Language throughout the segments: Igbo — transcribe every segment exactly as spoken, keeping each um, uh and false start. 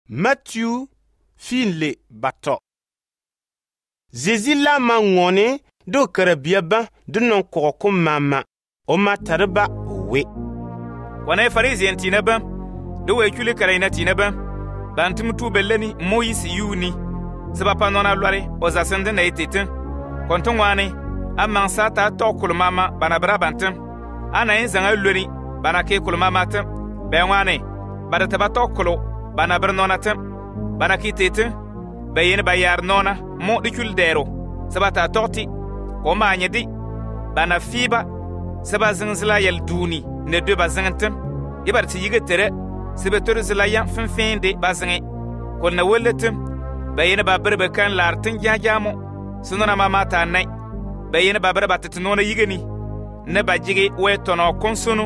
Matthieu fin le bato. Zezi la ma ngone do karabia ba do non ko mama o matarba we. Wana farisien tinaba do we kule karaina tinaba bantum tu belleni moyisi yuni seba panona lware o zasende na etete konton wane amman sata to kulmama banabra bantum ana yin zanga lwari banake kulmama tam ben wane badata bato kulo banabra nonatam banaki tete bayen bayar nona mo dikul dero seba ta torti ko manyedi bana fiba seba zingzila yel duni ne de bazantam ibar ti yiga tere sebe tor zila yan finfinde bazange ko na weletem bayena babre kan lartin jajamo sunona mama ta nay bayena babre batetnona yigani ne bajige we tono konsunu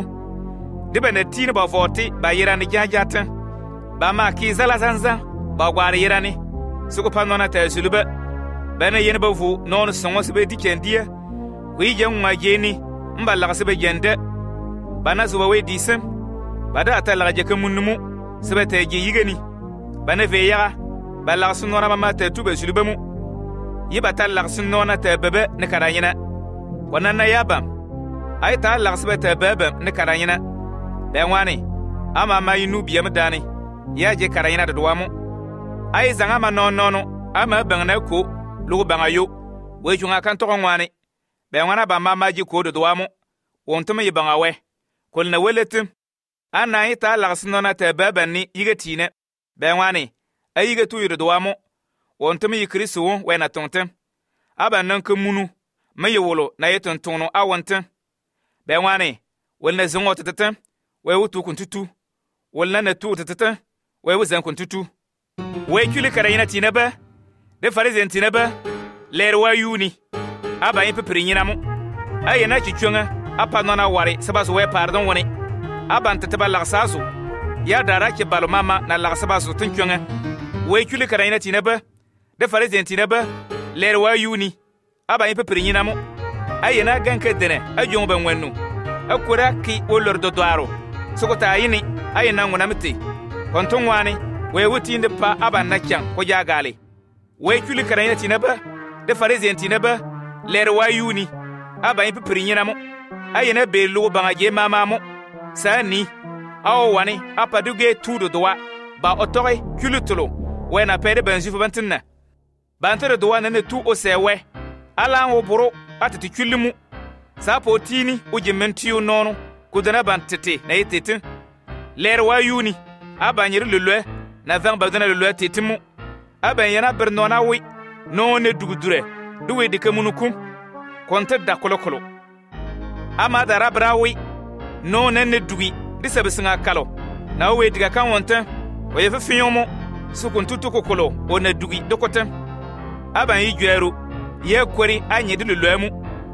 de benetine ba forti bayira ni jajata ba ma ki zala zanza ba gware yirani suko panona ta suluba bana yene ba fu non songo sebe dikendia wi jan majeni mballa sebe jende bana suba we disem bada atala jeke munnumu sebe te je yigani bana ve yaga balla sunona mama ta tube sulubamu yibata la sunona ta bebe ne karanyina wanana yabam ay ta la sebe ta bebe ne karanyina ben wani ama mayinu biyam dani ya je karanyina da duwamu ay zanga ma non nono ama bangna ko lugu bangayo we junga kan to ngwani ben wana ba mama ji ko do duwamu wontum yi bangawe kol na weletim ana yi ta la sunona ta bebe ni yigatine ben wani ay yigatu yi do duwamu wontum yi kristo we na tontem aba nan ka munu maye wolo na yeton tono awonten ben wani wol na zongo tetetem we wutu kuntutu wol na na tu tetetem we wuzan kuntutu we kule karayina tinaba de farizien tinaba ler wa yuni aba yin peprinyina mu ayena chichunga apa nona wari sabaso we pardon woni aba nteteba lagsaso ya dara ke balo mama na lagsabaso tunchunga we kule karayina tinaba de farizien tinaba ler wa yuni aba yin peprinyina mu ayena ganke dene ajongo ban wannu akura ki wolor do doaro sokota yini ayena ngona miti konton wani we wuti inde pa aba na kyan ko jagale we kuli karayina tinaba de farizien tinaba ler wa yuni aba yin peprinyina mu ayena be lo banga je mama mu sani aw wani apaduge tudo doa ba otore kulutolo we na pere benzifu bantinna bantere doa na ne tu o sewe ala wo buru atiti kulimu sapo tini uje mentiyo nono kudana bantete na yetete ler wa yuni abanyir lulwe na vang badana lulwe tetimu abanyana bernona wi no ne dugudure duwe de kamunukum konta da kolokolo ama da rabrawi no ne ne dugi disabesinga kalo na we diga kan wonta o ye fifiyomo sukuntutu kokolo o na dugi dokotem abanyi jweru ye kwari anye de lulwemu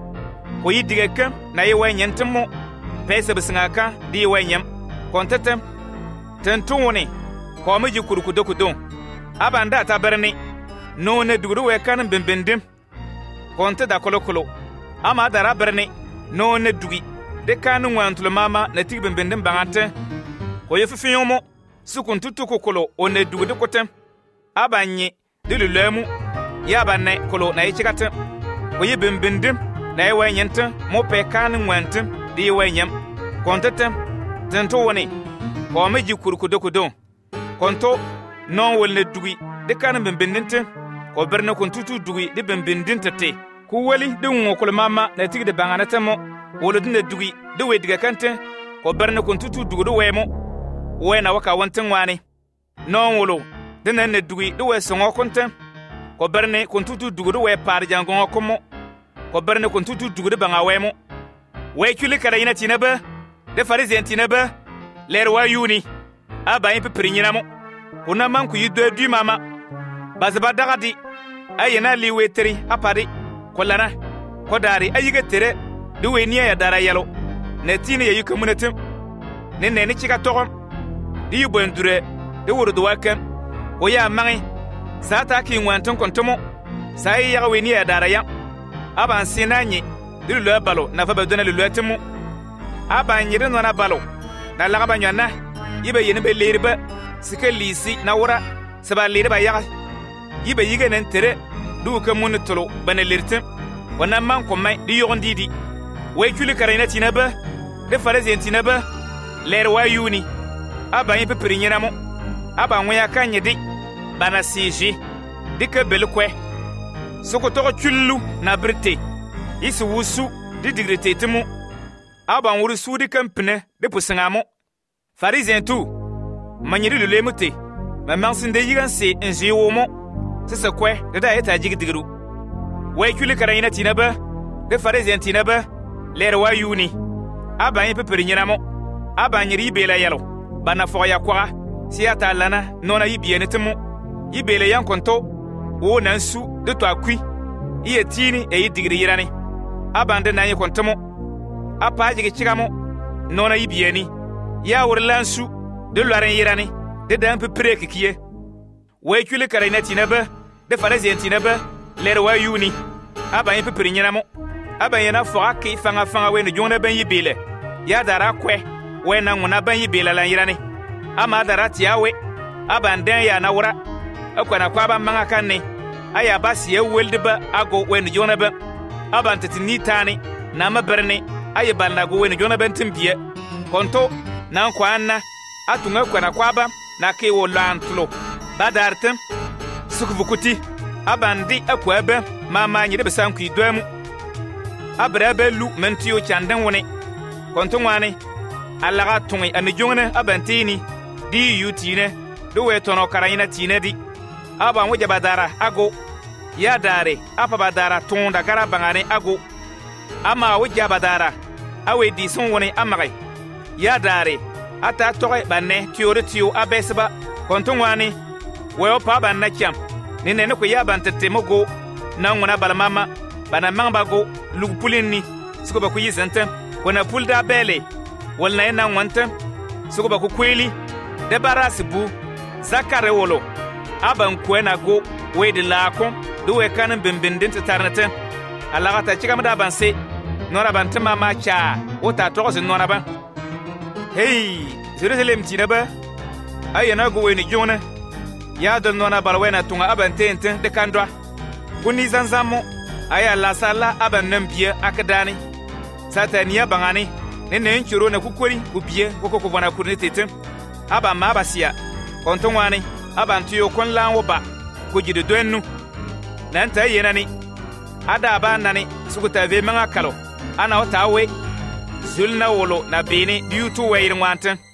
ko yi diga kam na ye wanyentemo pesa bisinga ka di wanyam kontetem tentuwoni ko meji kurukudo kudo abanda ta berni no ne duguru we kan bembendim konte da kolokolo ama dara berni no ne dugi de kanu wantul mama na tig bembendim bangate ko ye fifiyomo sukun tutu kokolo o ne dugu de kotem abanye de lulemu ya banne kolo na yichikate ko ye bembendim na ye wanyenta mo pe kanu wantum di wanyam kontetem tentuwoni ko meji kurukudo kudo konto non wolne dugi de kan bembendinte ko berne kon tutu dugi de bembendinte te ku wali de ngokol mama na tigde bangana temo wolo de dugi de wediga kante ko berne kon tutu dugi de wemo wena waka wonten wani non wolo de nan ne dugi de we songo konte ko berne kon tutu dugi de we par jango komo ko berne kon tutu dugi de banga wemo we kuli kara ina tinaba de farizien tinaba ler wa yuni aba yin peprinyina mo una man ku yido du mama bazaba dagadi ayena liwetri apari kolana kodari ayiga tere de weniya ya dara yalo netine ya yukamunetim ne ne ni chika tokom di bondure de wodo wakan o ya mangi sata ki wanton kontomo sai ya weniya ya dara ya aban sinanyi di lo balo na fa badona lo letimu aban yire no na balo na lagaba nyana ibe yene be leriba sike lisi na wura saba lere ba yaga yibe yige nen tere du ka mun tolo bana lirtim wana man ko mai di yogon didi way kuli karayna tinaba de fareze tinaba ler wa yuni aba yin pepri nyina mo aba nwa ya kanye di bana siji dika belkwe soko to kullu na brite isi wusu di digrete timu aba wuri su di kampne de pusangamo fareze tu manyiri lule mute ma mansin de yigan se enji womo sisa kwe de da eta jigi digru way kuli karayna tinaba de fareze tinaba ler wa yuni aba yin pepri nyina mo aba nyiri bela yalo bana fo ya kwa siata lana nona yibiene temu yibele yankonto wo nansu de to akui iye tini e yidigiri yirani abande na yikontomo apa jigi chigamo nona yibieni ya wurlansu de loren yirani de dan pepre kikiye we kule karayna tinaba de faraze tinaba ler wa yuni aba yin pepri nyinamo aba yana fo akki fanga fanga we no jona ban yibele ya dara kwe we na ngona ban yibele lan yirani ama dara tiawe abanden ya na wura akwana kwa ba manga kanne aya basi ya weldiba ago wen jona ba abantati ni tani na maberne aya balna go wen jona ben timpiye konto na kwa anna atunga kwana kwa ba na ke wo lantlo badartem sukuvukuti abandi akwa ba mama nyide besan ku idwam abrabe lu mentiyo chandan woni konto ngwane alaga tungi an jongna abantini di yutine do we tono karayina tine di aba mo jabadara ago ya dare apa badara tonda gara bangane ago ama wo jabadara awe di son woni amare ya dare ata toy banne tiore tio abesba kontongwani we opa banna kyam nene ne ko ya bantete mogo na ngona balamama bana mambago lugpulini suko ba ku yizanta kona pulda bele walna ena ngwanta suko ba ku kweli de barasibu zakare wolo aban kwena go we de lako do we kanin bimbindin tarnata alaga ta cigam da banse nora ban tama ma cha o ta to sin nora ban hey Jerusalem tinaba ayana go we ni jona ya don nona balwena tunga aban tenten de kandwa kuni zanzamo aya la sala aban nambiya akadani sataniya bangani ne ne nchiro na kukori kubiye koko kubona kurni teten aba ma basia kontongwani aba ntiyo kon lanwo ba kujide doennu nanta yenani ada ba nani sukuta ve manga kalo ana otawe zulna wolo na bini biutu weyir ngwantan